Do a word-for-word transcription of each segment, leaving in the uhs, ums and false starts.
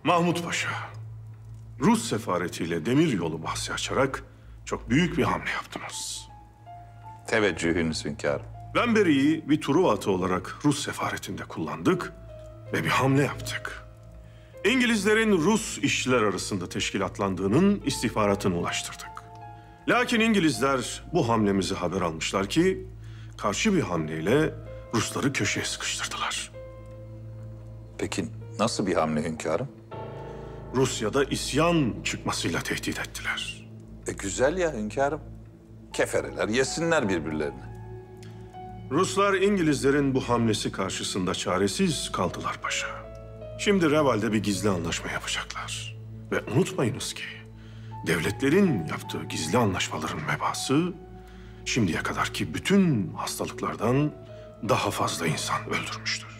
Mahmut Paşa, Rus sefaretiyle demir yolu bahsi açarak çok büyük bir hamle yaptınız. Teveccühünüz hünkârım. Bemberi'yi bir Truva atı olarak Rus sefaretinde kullandık ve bir hamle yaptık. İngilizlerin Rus işçiler arasında teşkilatlandığının istihbaratını ulaştırdık. Lakin İngilizler bu hamlemizi haber almışlar ki karşı bir hamleyle Rusları köşeye sıkıştırdılar. Peki nasıl bir hamle hünkârım? Rusya'da isyan çıkmasıyla tehdit ettiler. E güzel ya hünkârım. Kefereler yesinler birbirlerini. Ruslar İngilizlerin bu hamlesi karşısında çaresiz kaldılar paşa. Şimdi Reval'de bir gizli anlaşma yapacaklar. Ve unutmayınız ki devletlerin yaptığı gizli anlaşmaların mebası şimdiye kadarki bütün hastalıklardan daha fazla insan öldürmüştür.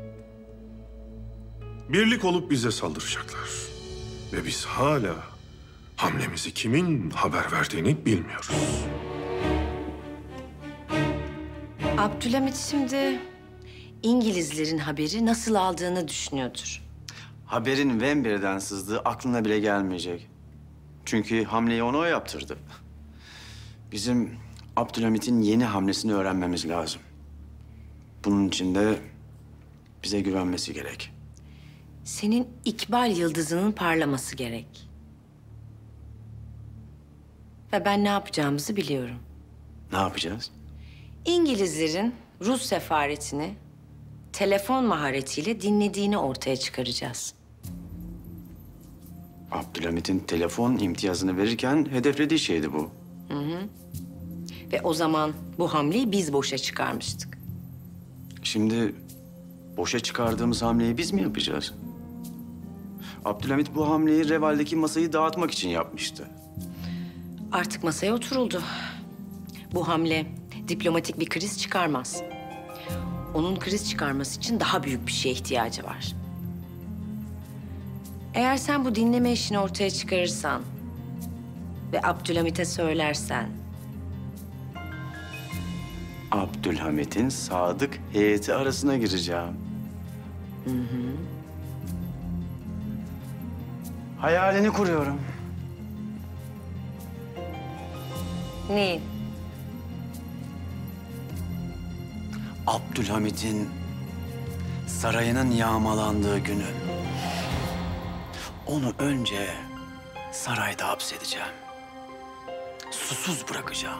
Birlik olup bize saldıracaklar. Ve biz hala hamlemizi kimin haber verdiğini bilmiyoruz. Abdülhamit şimdi İngilizlerin haberi nasıl aldığını düşünüyordur. Haberin Vemberi'den sızdığı aklına bile gelmeyecek. Çünkü hamleyi ona o yaptırdı. Bizim Abdülhamit'in yeni hamlesini öğrenmemiz lazım. Bunun için de bize güvenmesi gerek. Senin İkbal yıldızının parlaması gerek. Ve ben ne yapacağımızı biliyorum. Ne yapacağız? İngilizlerin Rus sefaretini telefon maharetiyle dinlediğini ortaya çıkaracağız. Abdülhamit'in telefon imtiyazını verirken hedeflediği şeydi bu. Ve o zaman bu hamleyi biz boşa çıkarmıştık. Şimdi boşa çıkardığımız hamleyi biz mi yapacağız? Abdülhamit bu hamleyi Reval'deki masayı dağıtmak için yapmıştı. Artık masaya oturuldu. Bu hamle diplomatik bir kriz çıkarmaz. Onun kriz çıkarması için daha büyük bir şeye ihtiyacı var. Eğer sen bu dinleme işini ortaya çıkarırsan ve Abdülhamit'e söylersen... Abdülhamit'in sadık heyeti arasına gireceğim. Hı hı. Hayalini kuruyorum. Neyin? Abdülhamit'in sarayının yağmalandığı günü. Onu önce sarayda hapsedeceğim. Susuz bırakacağım.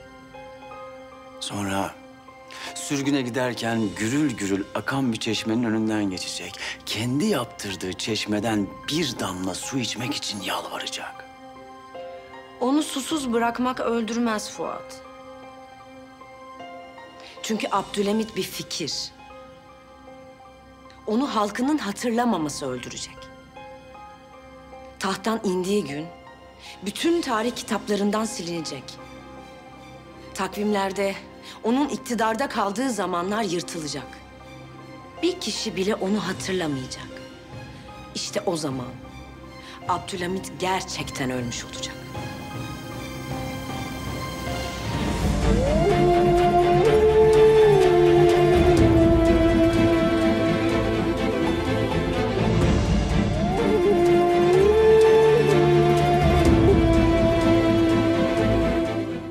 Sonra sürgüne giderken gürül gürül akan bir çeşmenin önünden geçecek. Kendi yaptırdığı çeşmeden bir damla su içmek için yalvaracak. Onu susuz bırakmak öldürmez Fuat. Çünkü Abdülhamit bir fikir. Onu halkının hatırlamaması öldürecek. Tahttan indiği gün bütün tarih kitaplarından silinecek. Takvimlerde onun iktidarda kaldığı zamanlar yırtılacak. Bir kişi bile onu hatırlamayacak. İşte o zaman Abdülhamit gerçekten ölmüş olacak.